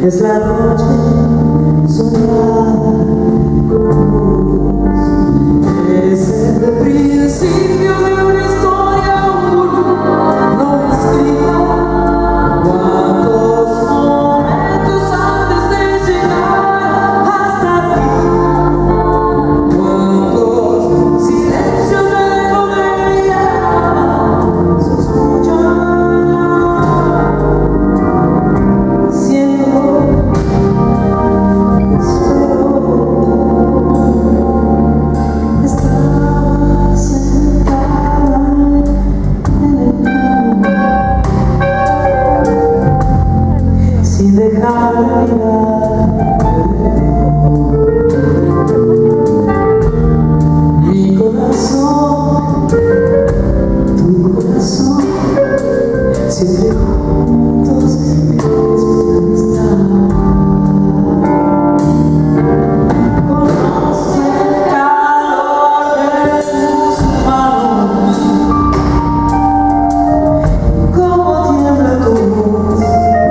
es la noche soñada con vos. Eres el principio de una historia aún no escrita. Cuántos momentos antes de llegar hasta ti, cuántos silencios dentro de mi alma se escuchan. Sin dejar de mirar, mi corazón, tu corazón, siempre juntos esperan estar. Conoce el calor de tus manos, cómo tiembla tu voz.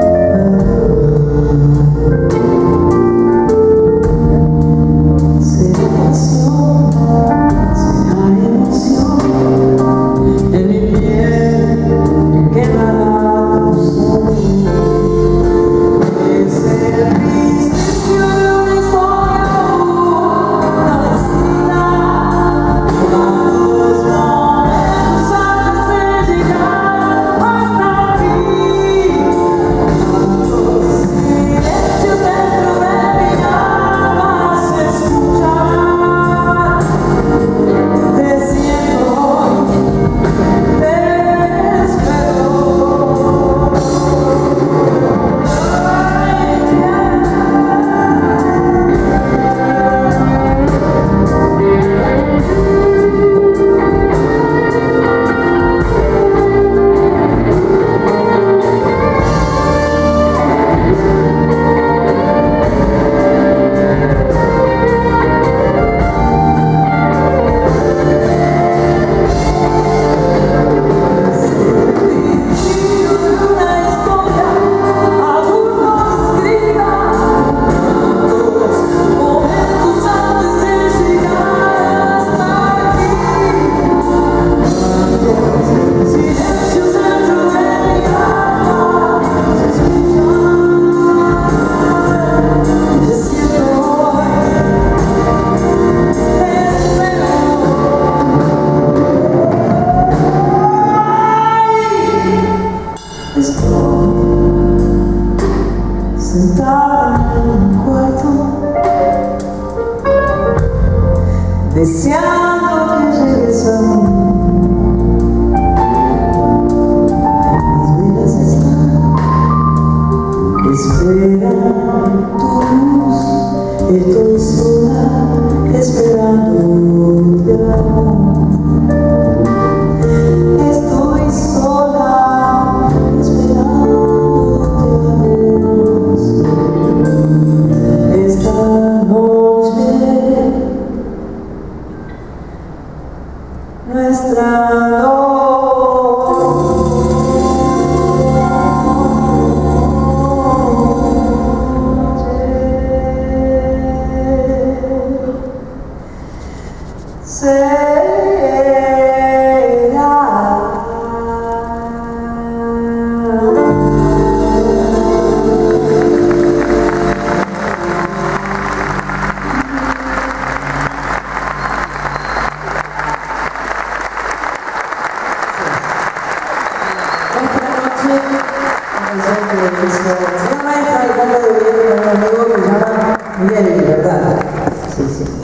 Estoy sentada en un cuarto, deseando que llegues a mí. Mis velas están, esperan tu luz. Estoy sola, esperándote, amor. Estoy sola, nuestra la maestra del canto de mi amigo que se llama Miguel.